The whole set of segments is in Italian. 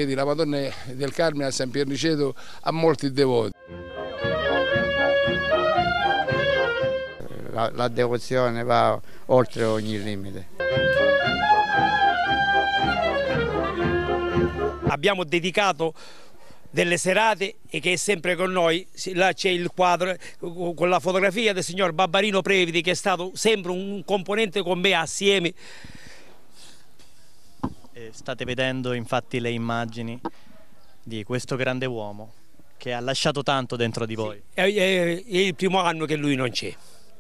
Vedi, la Madonna del Carmine a San Pierniceto ha molti devoti. La devozione va oltre ogni limite. Abbiamo dedicato delle serate e che è sempre con noi. Là c'è il quadro con la fotografia del signor Barbarino Previti, che è stato sempre un componente con me assieme. State vedendo infatti le immagini di questo grande uomo che ha lasciato tanto dentro di voi. È il primo anno che lui non c'è.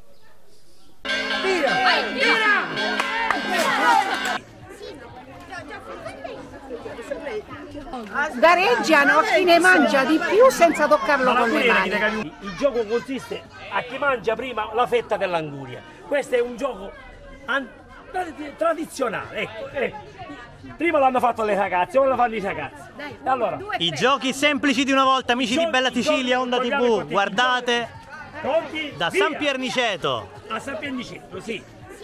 Gareggiano a chi ne mangia di più senza toccarlo con le mani. Il gioco consiste a chi mangia prima la fetta dell'anguria. Questo è un gioco tradizionale, ecco. Prima l'hanno fatto le ragazze, ora lo fanno i ragazzi. Allora, i giochi semplici di una volta, amici di Bella Sicilia, Onda TV, guardate, da San Pierniceto. A San Pierniceto, sì.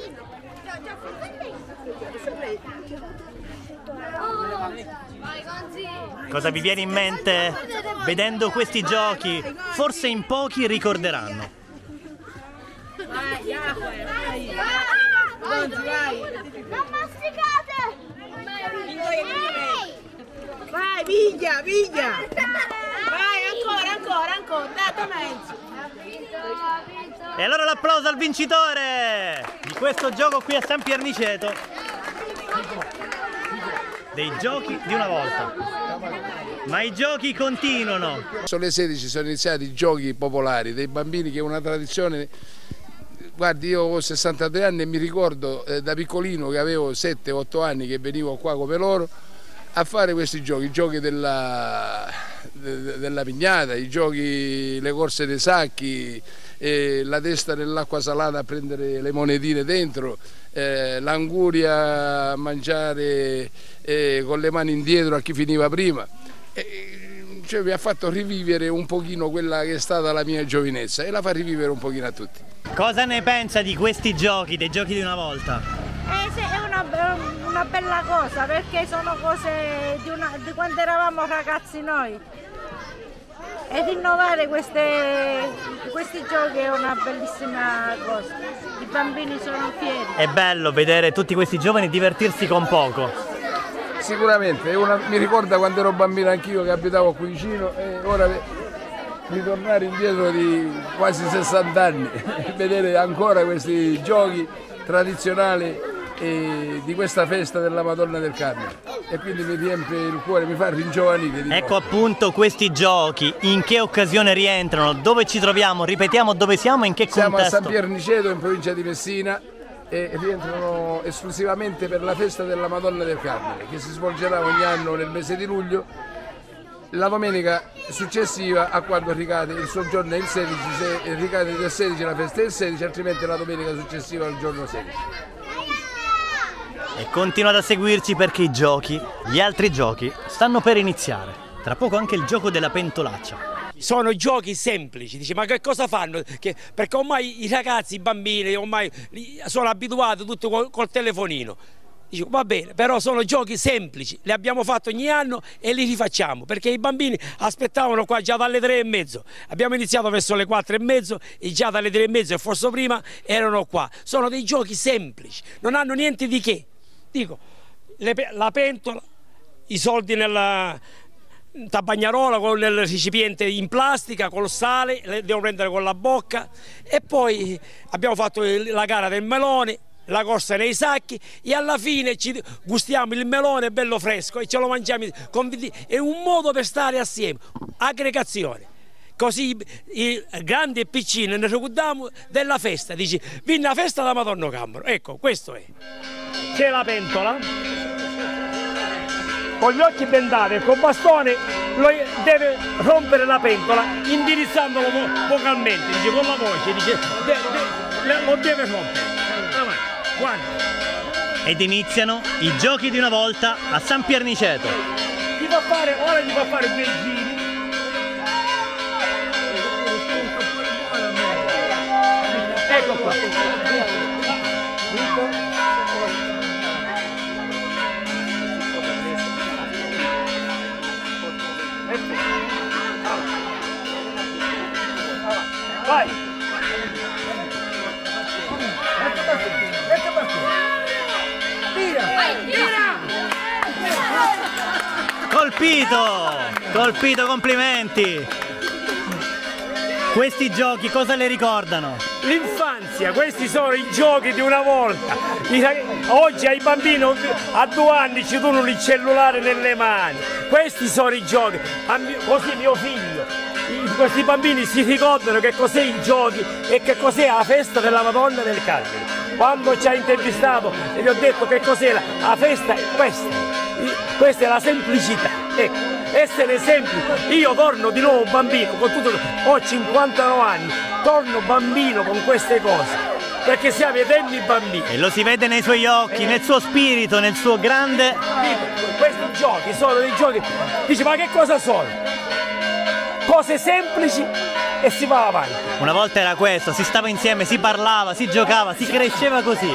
Cosa vi viene in mente vedendo questi giochi? Forse in pochi ricorderanno. Non masticate! Vai, piglia, piglia! Vai, ancora, dato mezzo! E allora l'applauso al vincitore di questo gioco qui a San Pierniceto. Dei giochi di una volta. Ma i giochi continuano. Sono le 16, sono iniziati i giochi popolari dei bambini, che è una tradizione. Guardi, io ho 63 anni e mi ricordo da piccolino, che avevo 7-8 anni, che venivo qua come loro a fare questi giochi, i giochi della pignata, i giochi, le corse dei sacchi, la testa nell'acqua salata a prendere le monetine dentro, l'anguria a mangiare con le mani indietro a chi finiva prima. Cioè, mi ha fatto rivivere un pochino quella che è stata la mia giovinezza e la fa rivivere un pochino a tutti. Cosa ne pensa di questi giochi, dei giochi di una volta? Sì, è una bella cosa, perché sono cose di quando eravamo ragazzi noi. E rinnovare questi giochi è una bellissima cosa. I bambini sono fieri. È bello vedere tutti questi giovani divertirsi con poco. Sicuramente, mi ricorda quando ero bambino anch'io, che abitavo qui vicino, e ora ritornare indietro di quasi 60 anni e vedere ancora questi giochi tradizionali di questa festa della Madonna del Carmine, e quindi mi riempie il cuore, mi fa ringiovanire. Ecco appunto questi giochi, in che occasione rientrano, dove ci troviamo, ripetiamo dove siamo, in che contesto? Siamo a San Pierniceto, in provincia di Messina, e rientrano esclusivamente per la festa della Madonna del Carmine, che si svolgerà ogni anno nel mese di luglio, la domenica successiva a quando ricade. Il soggiorno è il 16, se ricade del 16 la festa è il 16, altrimenti la domenica successiva al giorno 16. E continuate a seguirci, perché i giochi, gli altri giochi, stanno per iniziare. Tra poco anche il gioco della pentolaccia. Sono giochi semplici, dice, ma che cosa fanno? Perché ormai i ragazzi, i bambini, ormai sono abituati tutti col telefonino. Dico, va bene, però sono giochi semplici, li abbiamo fatti ogni anno e li rifacciamo, perché i bambini aspettavano qua già dalle 3:30. Abbiamo iniziato verso le 4:30 e già dalle 3:30 e forse prima erano qua. Sono dei giochi semplici, non hanno niente di che. Dico, la pentola, i soldi nella bagnarola, con il recipiente in plastica, col sale, le devo prendere con la bocca, e poi abbiamo fatto la gara del melone, la corsa nei sacchi, e alla fine ci gustiamo il melone bello fresco e ce lo mangiamo. È un modo per stare assieme, aggregazione. Così i grandi e piccini ne ricordiamo della festa, dici, vieni la festa da Madonna Cambro. Ecco, questo è. C'è la pentola, con gli occhi bendati e col bastone deve rompere la pentola indirizzandolo vocalmente, dice, con la voce, dice, lo deve rompere. Guarda. Ed iniziano i giochi di una volta a San Pierniceto. Ora gli fa fare 2 giri. Ecco qua. Colpito, complimenti! Questi giochi cosa le ricordano? L'infanzia, questi sono i giochi di una volta. Oggi ai bambini a 2 anni ci danno il cellulare nelle mani. Questi sono i giochi. Così mio figlio, questi bambini si ricordano che cos'è i giochi e che cos'è la festa della Madonna del Carmine. Quando ci ha intervistato e gli ho detto che cos'è la festa, questa è la semplicità. Ecco. Essere semplice, io torno di nuovo bambino, ho 59 anni, torno bambino con queste cose, perché siamo eterni bambini. E lo si vede nei suoi occhi, nel suo spirito, nel suo grande... Questi giochi sono dei giochi, dice ma che cosa sono? Cose semplici e si va avanti. Una volta era questo, si stava insieme, si parlava, si giocava, si cresceva così.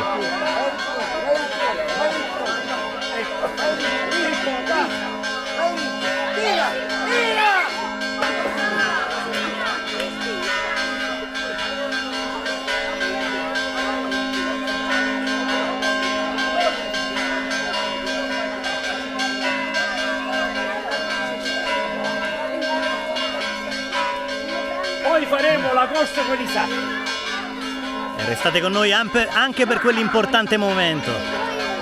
Poi faremo la corsa con i sacchi. E restate con noi anche per quell'importante momento.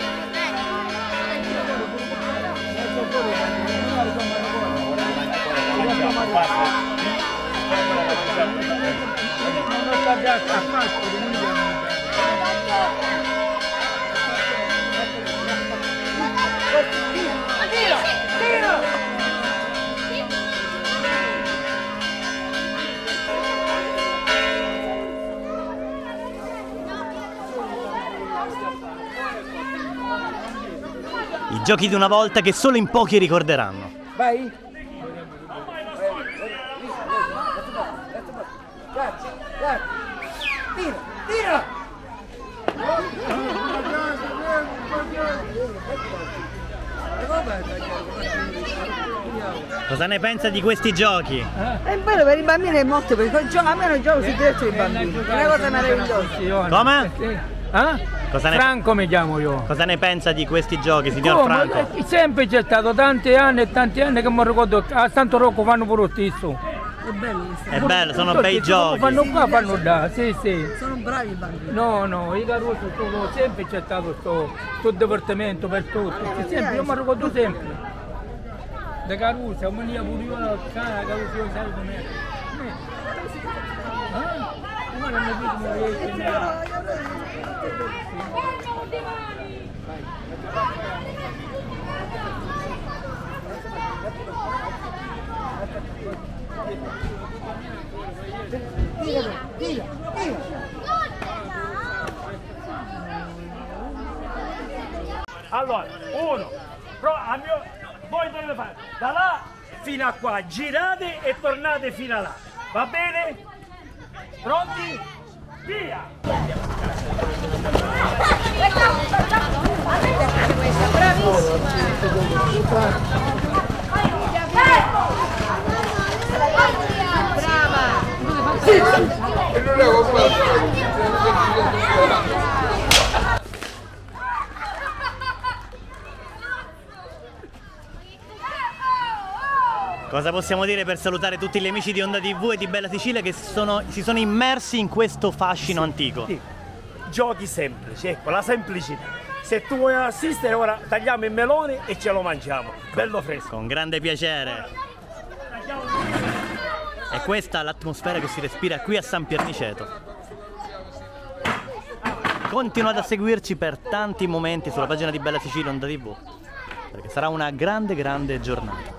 I giochi di una volta che solo in pochi ricorderanno. Vai! Tira! Cosa ne pensa di questi giochi? È bello per i bambini e molto, perché almeno gioco si diverte i bambini. È una cosa meravigliosa. Come? Franco mi chiamo io. Cosa ne pensa di questi giochi, signor Franco? Sempre c'è stato tanti anni che mi ricordo a Santo Rocco fanno pure lo stesso. È bello, sono bei giochi. Fanno qua, fanno là, sì. Sono bravi i bambini. No, i Caruso sempre c'è stato sto divertimento per tutti. Sempre, io mi ricordo sempre. Da Caruso, mania pure io la cara, Caruso io sai com'è. Ma non mi dico Tira. Allora, uno, voi dovete fare da là fino a qua, girate e tornate fino a là, va bene? Pronti? Via! Cosa possiamo dire per salutare tutti gli amici di Onda TV e di Bella Sicilia che si sono immersi in questo fascino antico? Sì. Giochi semplici, ecco, la semplicità. Se tu vuoi assistere, ora tagliamo il melone e ce lo mangiamo, bello fresco. Con grande piacere. E questa è l'atmosfera che si respira qui a San Pierniceto. Continuate a seguirci per tanti momenti sulla pagina di Bella Sicilia Onda TV, perché sarà una grande giornata.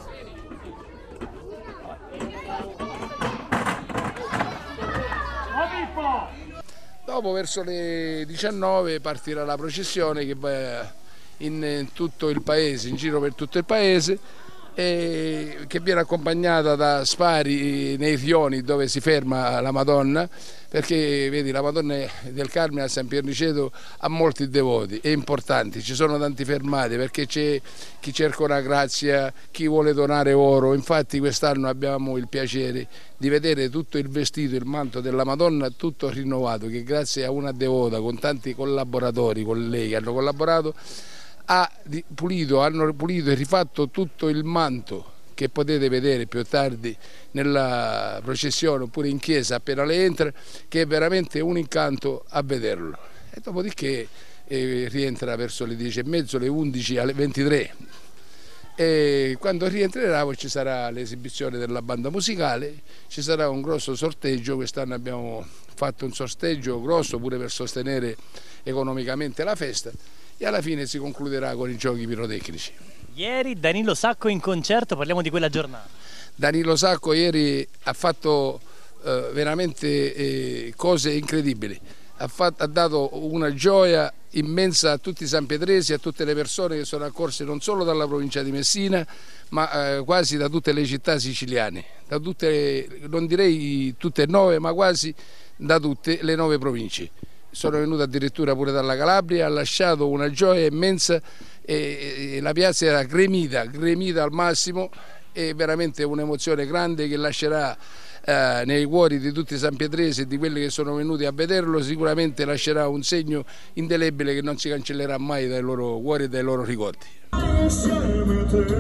Dopo verso le 19 partirà la processione che va in tutto il paese, in giro per tutto il paese, e che viene accompagnata da spari nei rioni dove si ferma la Madonna, perché vedi la Madonna del Carmine a San Pierniceto ha molti devoti e importanti, ci sono tanti fermati perché c'è chi cerca una grazia, chi vuole donare oro. Infatti quest'anno abbiamo il piacere di vedere tutto il vestito, il manto della Madonna tutto rinnovato, che grazie a una devota con tanti collaboratori con lei che hanno collaborato hanno pulito e rifatto tutto il manto che potete vedere più tardi nella processione oppure in chiesa appena le entra, che è veramente un incanto a vederlo. E dopodiché rientra verso le 10:30, le 11, alle 23. E quando rientrerà poi ci sarà l'esibizione della banda musicale, ci sarà un grosso sorteggio. Quest'anno abbiamo fatto un sorteggio grosso pure per sostenere economicamente la festa, e alla fine si concluderà con i giochi pirotecnici. Ieri Danilo Sacco in concerto, parliamo di quella giornata. Danilo Sacco ieri ha fatto veramente cose incredibili, ha dato una gioia immensa a tutti i sanpiedresi, a tutte le persone che sono accorse non solo dalla provincia di Messina, ma quasi da tutte le città siciliane, da tutte, non direi tutte e 9, ma quasi da tutte le 9 province. Sono venuto addirittura pure dalla Calabria, ha lasciato una gioia immensa e la piazza era gremita al massimo, e veramente un'emozione grande che lascerà nei cuori di tutti i sanpiedresi e di quelli che sono venuti a vederlo. Sicuramente lascerà un segno indelebile che non si cancellerà mai dai loro cuori e dai loro ricordi. Insieme a te,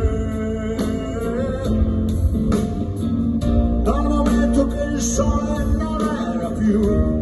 dal momento che il sole non era più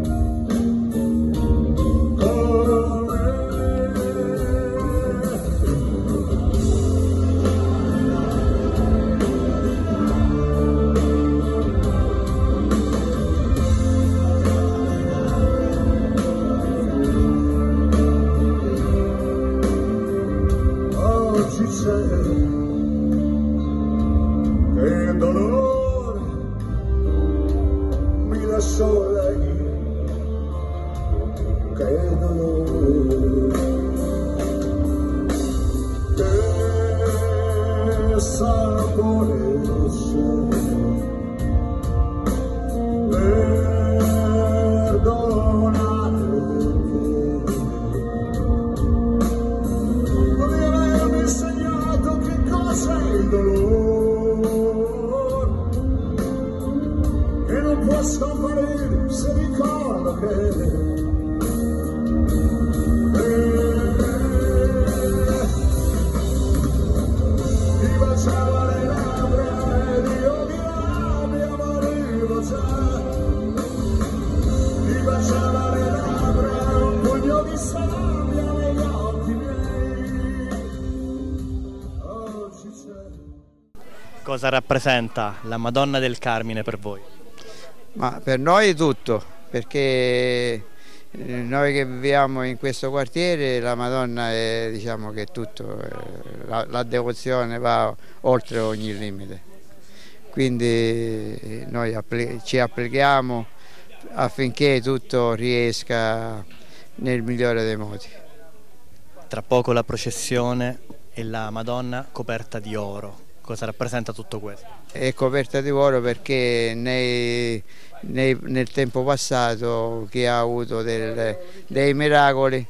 che dolore mi lasciò lei, che dolore, che sapore scomparire se ricordo che mi baciava le labbra ed io di rabbia morivo già, mi baciava le labbra un pugno di sabbia negli occhi miei. Oggi c'è. Cosa rappresenta la Madonna del Carmine per voi? Ma per noi tutto, perché noi che viviamo in questo quartiere la Madonna è, diciamo che è tutto, la devozione va oltre ogni limite, quindi noi ci applichiamo affinché tutto riesca nel migliore dei modi. Tra poco la processione e la Madonna coperta di oro. Cosa rappresenta tutto questo? È coperta di oro perché nel tempo passato chi ha avuto dei miracoli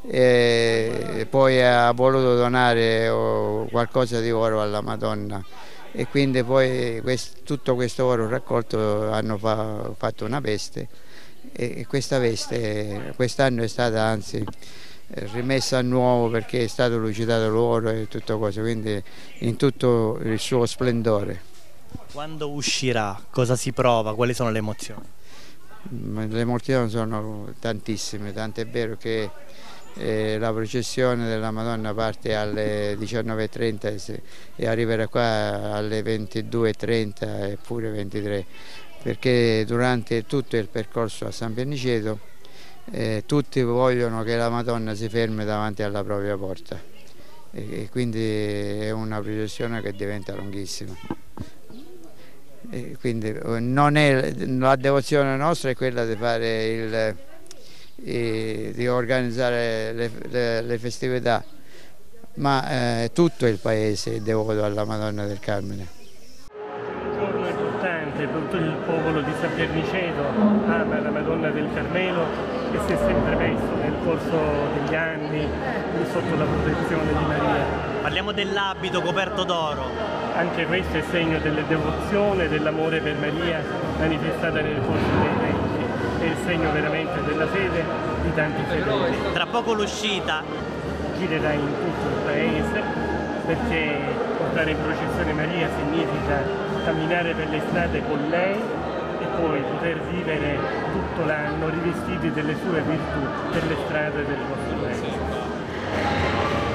poi ha voluto donare qualcosa di oro alla Madonna, e quindi poi tutto questo oro raccolto hanno fatto una veste, e questa veste quest'anno è stata anzi rimessa a nuovo perché è stato lucidato l'oro e tutto cosa, quindi in tutto il suo splendore. Quando uscirà, cosa si prova, quali sono le emozioni? Le emozioni sono tantissime, tant'è vero che la processione della Madonna parte alle 19:30 e arriverà qua alle 22:30 e pure 23, perché durante tutto il percorso a San Pianiceto tutti vogliono che la Madonna si fermi davanti alla propria porta, e quindi è una processione che diventa lunghissima. E quindi la devozione nostra è quella di fare di organizzare le festività, ma tutto il paese è devoto alla Madonna del Carmine. È importante per tutto il popolo di San Pianiceto, ama la Madonna del Carmelo e si è sempre messo nel corso degli anni sotto la protezione di Maria. Parliamo dell'abito coperto d'oro. Anche questo è segno della devozione, dell'amore per Maria manifestata nel corso dei tempi, è il segno veramente della fede di tanti fedeli. Tra poco l'uscita, girerà in tutto il paese, perché portare in processione Maria significa camminare per le strade con lei e poi poter vivere tutto l'anno rivestiti delle sue virtù per le strade del vostro paese.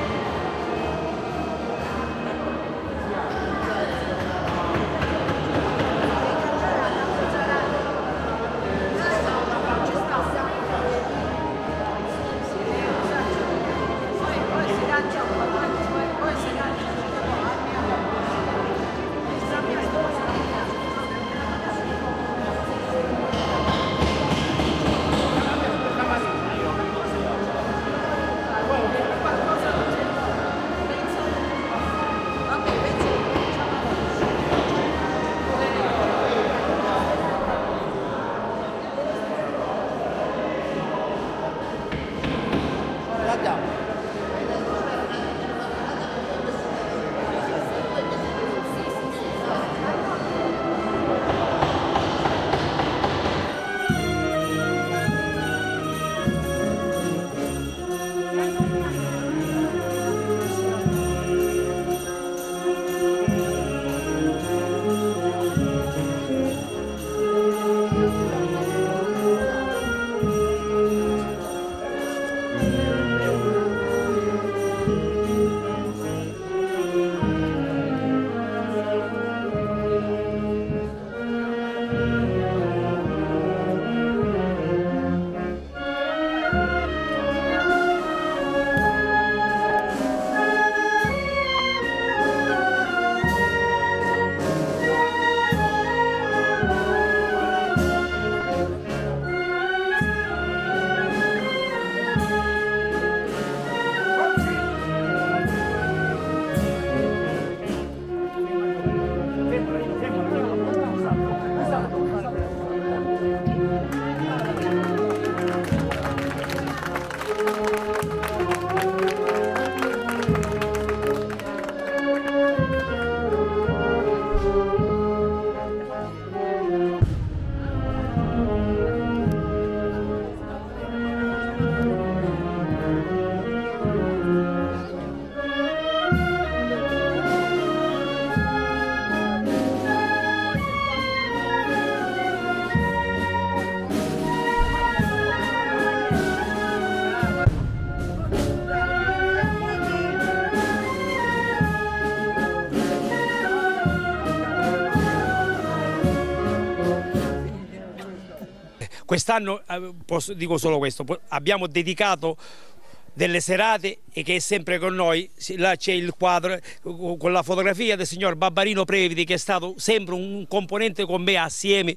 Quest'anno, dico solo questo, abbiamo dedicato delle serate e che è sempre con noi. Là c'è il quadro con la fotografia del signor Barbarino Previti, che è stato sempre un componente con me assieme.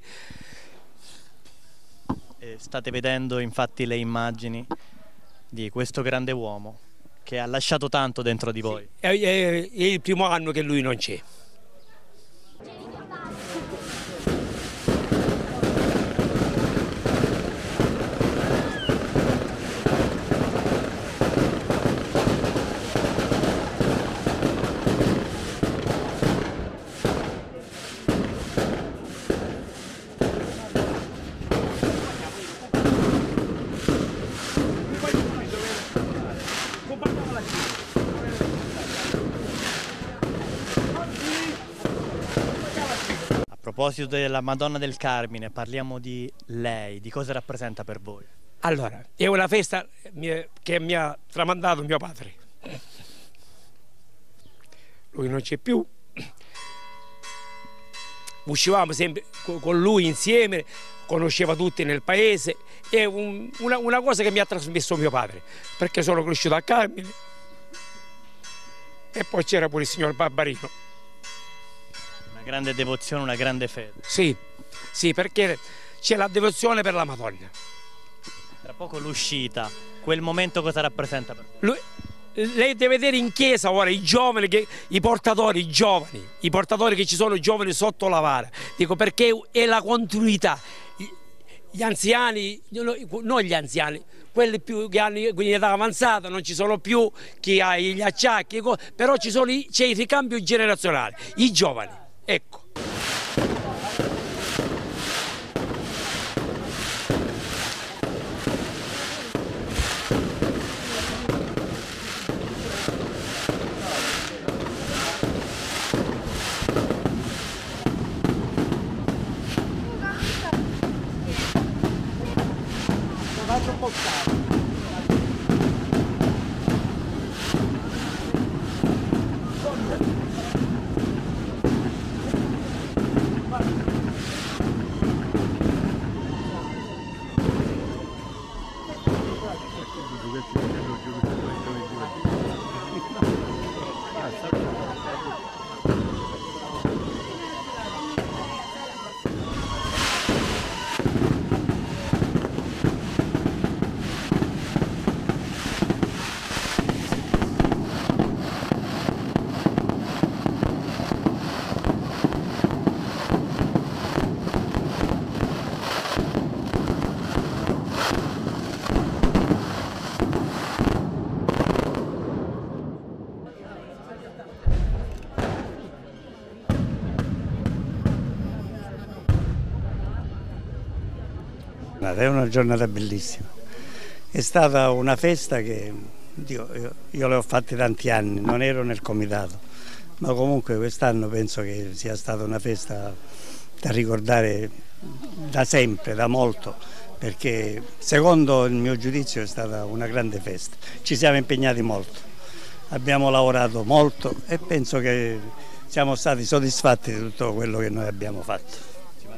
State vedendo infatti le immagini di questo grande uomo che ha lasciato tanto dentro di voi. È il primo anno che lui non c'è. A proposito della Madonna del Carmine, parliamo di lei, di cosa rappresenta per voi? Allora, è una festa che mi ha tramandato mio padre. Lui non c'è più. Uscivamo sempre con lui insieme, conosceva tutti nel paese. È una cosa che mi ha trasmesso mio padre, perché sono cresciuto a Carmine. E poi c'era pure il signor Barbarino. Una grande devozione, una grande fede. Sì, sì, perché c'è la devozione per la Madonna. Tra poco l'uscita, quel momento cosa rappresenta per voi? Lei deve vedere in chiesa ora i giovani, i portatori che ci sono giovani sotto la vara. Dico, perché è la continuità. Gli anziani, non gli anziani, quelli più che hanno un'età avanzata, non ci sono più, chi ha gli acciacchi, però c'è il ricambio generazionale, i giovani, ecco. è una giornata bellissima. È stata una festa che io le ho fatte tanti anni, non ero nel comitato, ma comunque quest'anno penso che sia stata una festa da ricordare da sempre, da molto, perché secondo il mio giudizio è stata una grande festa. Ci siamo impegnati molto, abbiamo lavorato molto e penso che siamo stati soddisfatti di tutto quello che noi abbiamo fatto.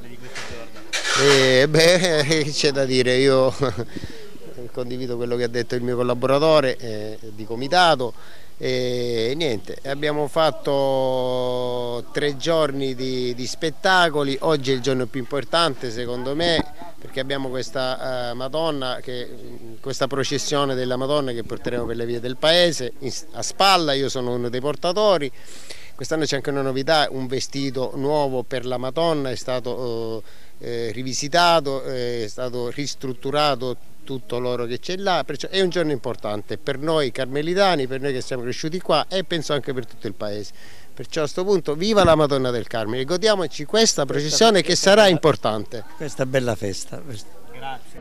C'è da dire, io condivido quello che ha detto il mio collaboratore di comitato e niente, abbiamo fatto 3 giorni di spettacoli. Oggi è il giorno più importante secondo me, perché abbiamo questa Madonna, questa processione della Madonna che porteremo per le vie del paese a spalla. Io sono uno dei portatori. Quest'anno c'è anche una novità, un vestito nuovo per la Madonna, è stato rivisitato, è stato ristrutturato tutto l'oro che c'è là, perciò è un giorno importante per noi carmelitani, per noi che siamo cresciuti qua e penso anche per tutto il paese. Perciò a questo punto viva la Madonna del Carmine, godiamoci questa processione che sarà importante. Questa bella festa. Grazie.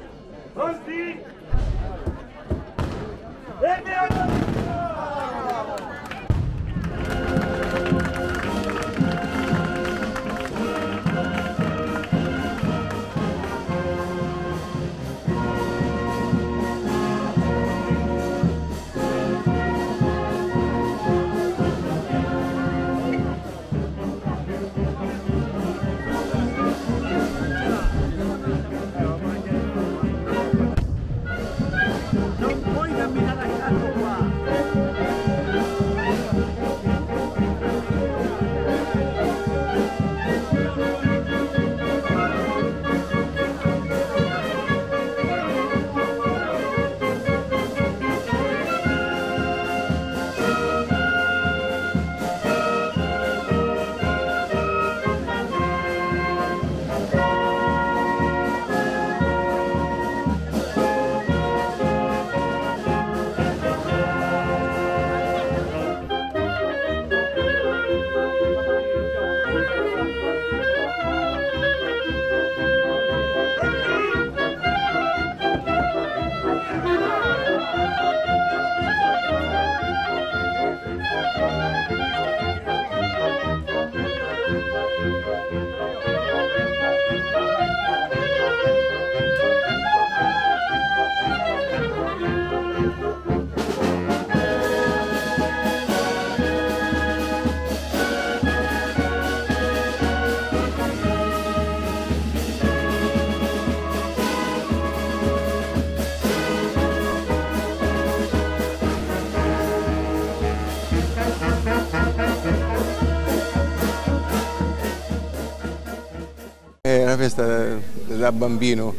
È una festa da bambino,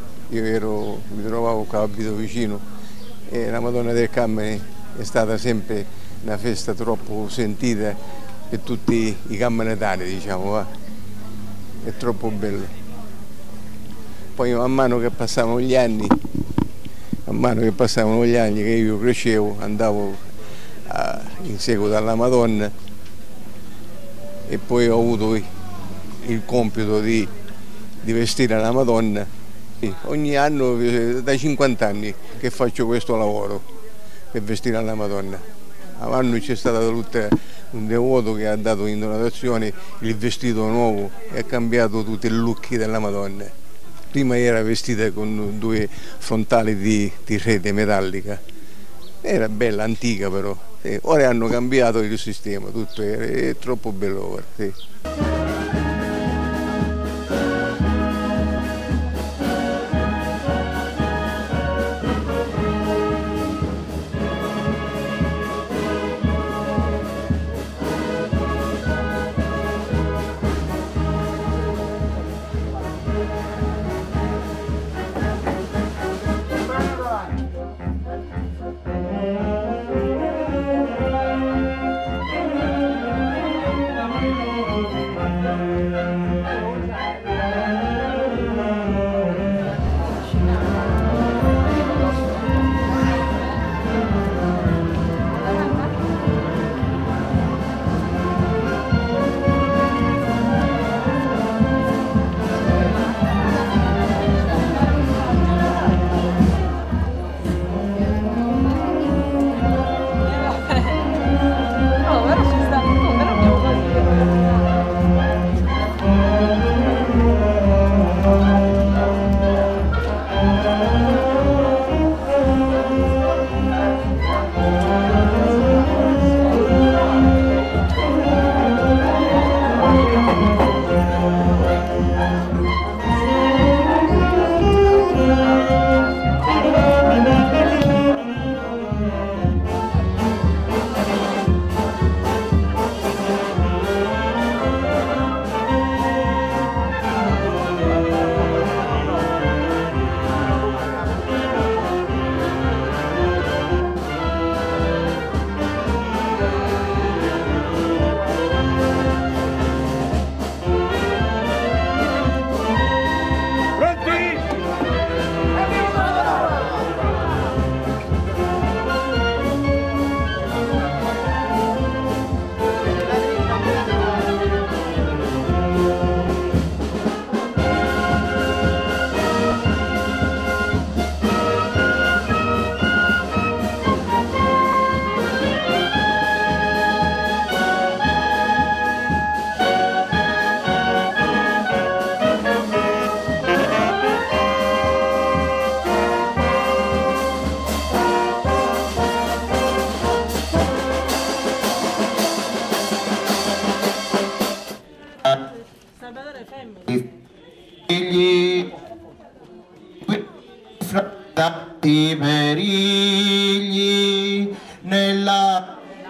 mi trovavo qua, abito vicino, e la Madonna del Carmine è stata sempre una festa troppo sentita per tutti i camminetani, diciamo, va. È troppo bello. Poi man mano che passavano gli anni, che io crescevo, andavo in seguito alla Madonna e poi ho avuto il compito di vestire la Madonna. Ogni anno, da 50 anni che faccio questo lavoro per vestire la Madonna. L'anno c'è stato un devoto che ha dato in donazione il vestito nuovo e ha cambiato tutto il look della Madonna. Prima era vestita con 2 frontali di rete metallica, era bella, antica però. Ora hanno cambiato il sistema, tutto è troppo bello ora. Sì.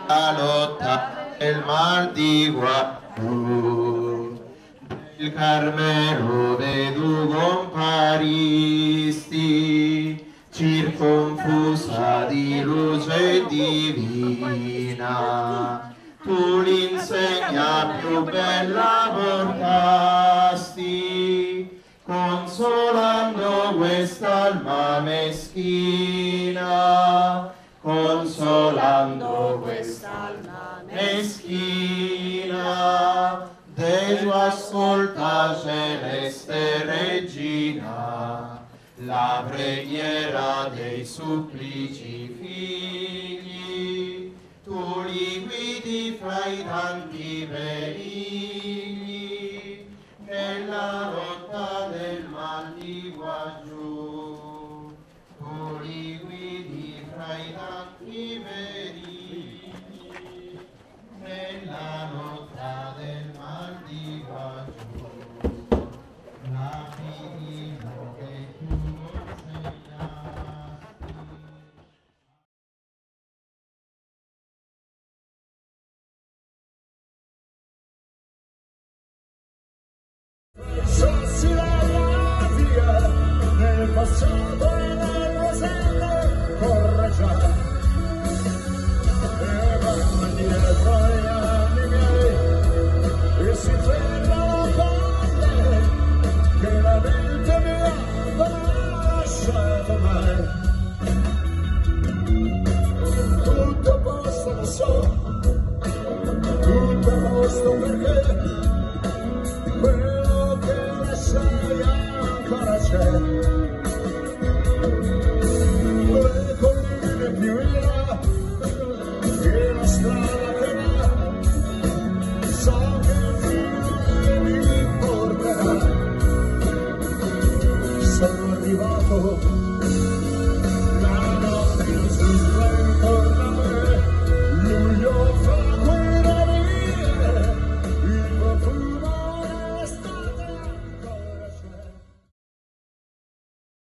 la lotta del mal di guardù. Il Carmelo vedo comparisti, circonfusa di luce divina, tu l'insegna più bella portasti, consolando quest'alma meschina, consolando quest'alma meschina. Gesù ascolta, celeste regina, la preghiera dei supplici figli, tu li guidi fra i tanti perigli, nella lotta del mal di guaggiù, tu li guidi fra i tanti perigli, nella lotta del mal di guaggiù, la figlia che tu Lasciassi la via nel passato